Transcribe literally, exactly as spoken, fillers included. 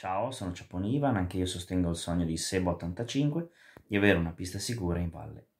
Ciao, sono Ciappon Ivan, anche io sostengo il sogno di Seba ottantacinque di avere una pista sicura in valle.